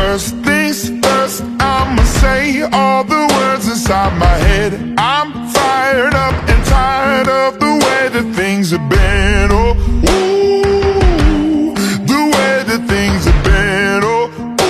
First things first, I'ma say all the words inside my head. I'm fired up and tired of the way that things have been. Oh, ooh, the way that things have been. Oh,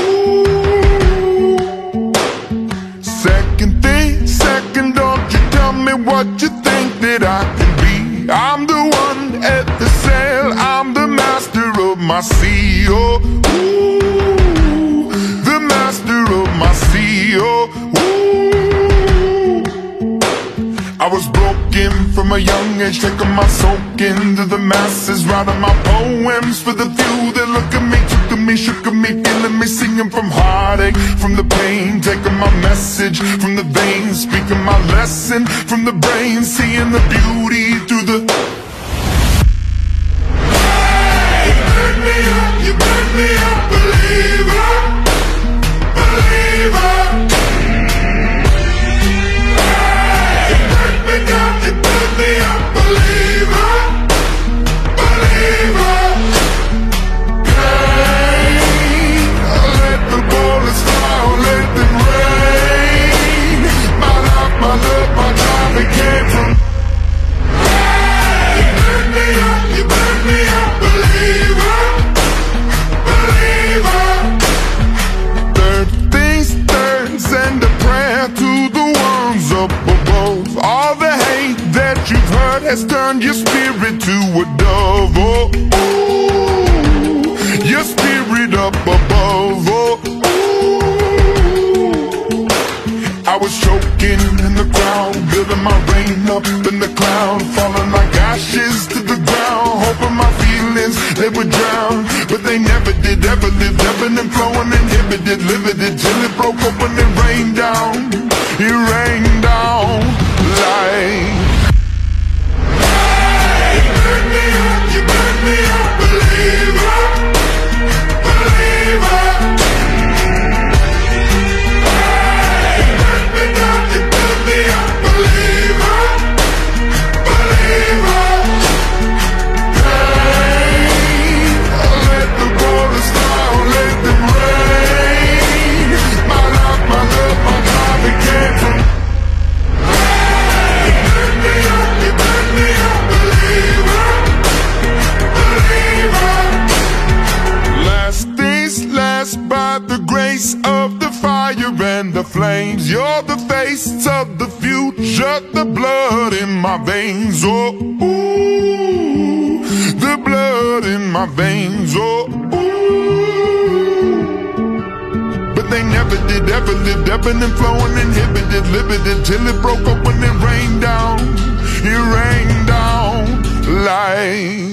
ooh. Second thing, second, don't you tell me what you think that I can be. I'm the one at the sail, I'm the master of my sea. Oh, ooh, the master of my sea. Oh, ooh. I was broken from a young age, taking my soak into the masses, writing my poems for the few that look at me, took me, shook at me, feeling me, singing from heartache, from the pain, taking my message from the veins, speaking my lesson from the brain, seeing the beauty through the... You burn me up, believer, believer. You burn me down, you burn me up, believer, believer. Hey, let the bullets fly, let them rain. My life, my love, my time, it came from. You burn me up, believer. Third things thirds, and a prayer to the ones up above. All the hate that you've heard has turned your spirit to a dove. Oh, ooh, your spirit up above. Oh, ooh. I was choking in the crowd, building my rain up in the cloud, falling like ashes to the ground, hoping my feelings they would drown, but they never did. Ever lived, ebbing and flowing, inhibited, limited, till it broke open and rained down. It rained down like. Hey, you burn me up, believer, believer. Hey, you burn me down, you burn me up, believer, believer. By the grace of the fire and the flames, you're the face of the future, the blood in my veins. Oh, ooh, the blood in my veins. Oh, ooh. But they never did, ever lived, ebbing and flowing, inhibited, limited, till it broke up when it rained down. It rained down like.